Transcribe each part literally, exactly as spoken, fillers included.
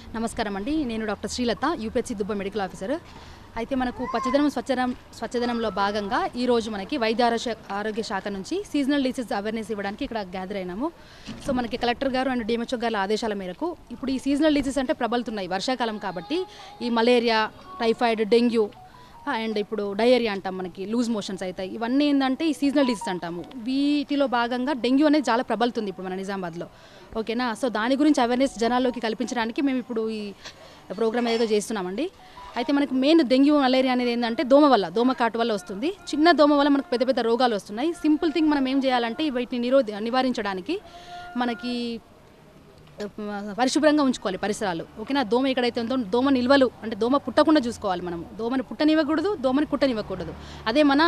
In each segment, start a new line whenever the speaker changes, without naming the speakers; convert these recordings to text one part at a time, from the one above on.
నమస్కారం అండి. నేను doctor Srilatha, UPHC Dubba medical officer. అయితే మనకు పచ్చదనం స్వచ్ఛదనం స్వచ్ఛదనంలో భాగంగా ఈరోజు మనకి వైద్య ఆరోగ్య శాఖ నుంచి సీజనల్ డిసీజ్ అవేర్నెస్ ఇవ్వడానికి ఇక్కడ గ్యాదర్ అయినాము. సో మనకి కలెక్టర్ గారు అండ్ డిఎంహెచ్ఓ గారి ఆదేశాల మేరకు ఇప్పుడు ఈ సీజనల్ డిసీజ్ అంటే ప్రబలుతున్నాయి వర్షాకాలం కాబట్టి. ఈ మలేరియా, టైఫాయిడ్, డెంగ్యూ అండ్ ఇప్పుడు డయేరియా అంటాం, మనకి లూజ్ మోషన్స్ అవుతాయి. ఇవన్నీ ఏంటంటే ఈ సీజనల్ డిసీజ్ అంటాము. వీటిలో భాగంగా డెంగ్యూ అనేది చాలా ప్రబలుతుంది ఇప్పుడు మన నిజామాబాద్లో. ఓకేనా. సో దాని గురించి అవేర్నెస్ జనాల్లోకి కల్పించడానికి మేము ఇప్పుడు ఈ ప్రోగ్రామ్ ఏదో చేస్తున్నామండి. అయితే మనకు మెయిన్ డెంగ్యూ, మలేరియా అనేది ఏంటంటే దోమ వల్ల, దోమ కాటు వల్ల వస్తుంది. చిన్న దోమ వల్ల మనకు పెద్ద పెద్ద రోగాలు వస్తున్నాయి. సింపుల్ థింగ్ మనం ఏం చేయాలంటే వీటిని నిరోధ నివారించడానికి మనకి పరిశుభ్రంగా ఉంచుకోవాలి పరిసరాలు. ఓకేనా. దోమ ఎక్కడైతే ఉందో దోమ నిల్వలు అంటే దోమ పుట్టకుండా చూసుకోవాలి. మనం దోమని పుట్టనివ్వకూడదు, దోమని కుట్టనివ్వకూడదు. అదే మన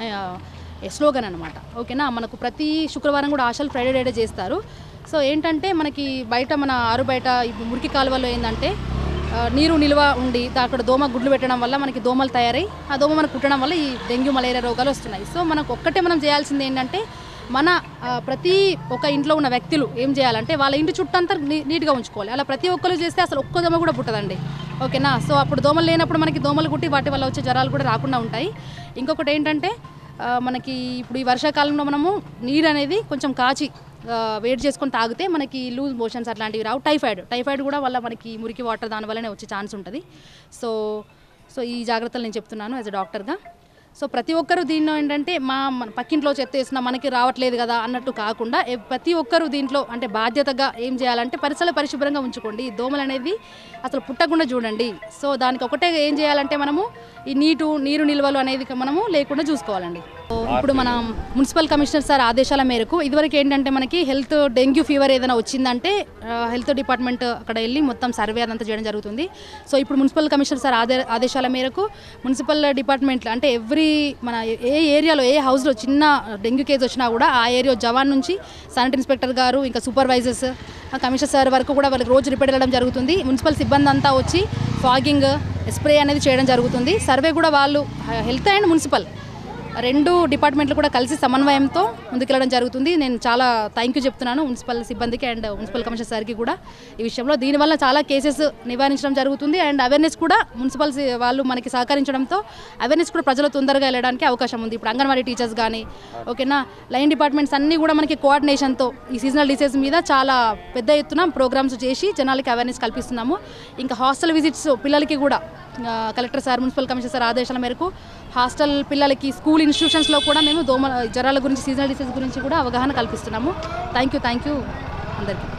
స్లోగన్ అనమాట. ఓకేనా. మనకు ప్రతి శుక్రవారం కూడా ఆశలు ఫ్రైడే డే చేస్తారు. సో ఏంటంటే మనకి బయట మన ఆరు బయట మురికి కాలువలో ఏంటంటే నీరు నిల్వ ఉండి అక్కడ దోమ గుడ్లు పెట్టడం వల్ల మనకి దోమలు తయారై ఆ దోమ మనకు కుట్టడం వల్ల ఈ డెంగ్యూ, మలేరియా రోగాలు వస్తున్నాయి. సో మనకు ఒక్కటే మనం చేయాల్సింది ఏంటంటే మన ప్రతి ఒక్క ఇంట్లో ఉన్న వ్యక్తులు ఏం చేయాలంటే వాళ్ళ ఇంటి చుట్టంతా నీట్గా ఉంచుకోవాలి. అలా ప్రతి ఒక్కరు చేస్తే అసలు ఒక్క దోమ కూడా పుట్టదండి. ఓకేనా. సో అప్పుడు దోమలు లేనప్పుడు మనకి దోమలు కుట్టి వాటి వల్ల వచ్చే జ్వరాలు కూడా రాకుండా ఉంటాయి. ఇంకొకటి ఏంటంటే మనకి ఇప్పుడు ఈ వర్షాకాలంలో మనము నీరు అనేది కొంచెం కాచి వేడి చేసుకొని తాగితే మనకి లూజ్ మోషన్స్ అట్లాంటివి రావు. టైఫాయిడ్ టైఫాయిడ్ కూడా వల్ల మనకి మురికి వాటర్ దాని వల్లనే వచ్చే ఛాన్స్ ఉంటుంది. సో సో ఈ జాగ్రత్తలు నేను చెప్తున్నాను యాజ్ ఎ డాక్టర్గా. సో ప్రతి ఒక్కరు దీనిలో ఏంటంటే మా పక్కింట్లో చెత్త వేసినా మనకి రావట్లేదు కదా అన్నట్టు కాకుండా ప్రతి ఒక్కరు దీంట్లో అంటే బాధ్యతగా ఏం చేయాలంటే పరిసరాలు పరిశుభ్రంగా ఉంచుకోండి. దోమలు అనేది అసలు పుట్టకుండా చూడండి. సో దానికి ఒకటే ఏం చేయాలంటే మనము ఈ నీటు నీరు నిల్వలు అనేది మనము లేకుండా చూసుకోవాలండి. ఇప్పుడు మన మున్సిపల్ కమిషనర్ సార్ ఆదేశాల మేరకు ఇదివరకు ఏంటంటే మనకి హెల్త్ డెంగ్యూ ఫీవర్ ఏదైనా వచ్చిందంటే హెల్త్ డిపార్ట్మెంట్ అక్కడ వెళ్ళి మొత్తం సర్వే అదంతా చేయడం జరుగుతుంది. సో ఇప్పుడు మున్సిపల్ కమిషనర్ సార్ ఆదే ఆదేశాల మేరకు మున్సిపల్ డిపార్ట్మెంట్లో అంటే ఎవ్రీ మన ఏ ఏరియాలో ఏ హౌస్లో చిన్న డెంగ్యూ కేసు వచ్చినా కూడా ఆ ఏరియా జవాన్ నుంచి శానిటరీ ఇన్స్పెక్టర్ గారు ఇంకా సూపర్వైజర్స్ కమిషనర్ సార్ వరకు కూడా వాళ్ళకి రోజు రిపేర్ వెళ్ళడం జరుగుతుంది. మున్సిపల్ సిబ్బంది అంతా వచ్చి ఫాగింగ్, స్ప్రే అనేది చేయడం జరుగుతుంది. సర్వే కూడా వాళ్ళు హెల్త్ అండ్ మున్సిపల్ రెండు డిపార్ట్మెంట్లు కూడా కలిసి సమన్వయంతో ముందుకెళ్ళడం జరుగుతుంది. నేను చాలా థ్యాంక్ యూ చెప్తున్నాను మున్సిపల్ సిబ్బందికి అండ్ మున్సిపల్ కమిషనర్ సార్కి కూడా ఈ విషయంలో. దీనివల్ల చాలా కేసెస్ నివారించడం జరుగుతుంది అండ్ అవేర్నెస్ కూడా మున్సిపల్ వాళ్ళు మనకి సహకరించడంతో అవేర్నెస్ కూడా ప్రజలు తొందరగా వెళ్ళడానికి అవకాశం ఉంది. ఇప్పుడు అంగన్వాడీ టీచర్స్ కానీ ఓకేనా లైన్ డిపార్ట్మెంట్స్ అన్నీ కూడా మనకి కోఆర్డినేషన్తో ఈ సీజనల్ డిసీజ్ మీద చాలా పెద్ద ఎత్తున ప్రోగ్రామ్స్ చేసి జనాలకి అవేర్నెస్ కల్పిస్తున్నాము. ఇంకా హాస్టల్ విజిట్స్ పిల్లలకి కూడా collector sir, municipal commissioner sir ఆదేశాల మేరకు హాస్టల్ పిల్లలకి స్కూల్ ఇన్స్టిట్యూషన్స్లో కూడా మేము దోమ జ్వరాల గురించి, సీజనల్ డిసీజ్ గురించి కూడా అవగాహన కల్పిస్తున్నాము. థ్యాంక్ యూ థ్యాంక్ యూ అందరికీ.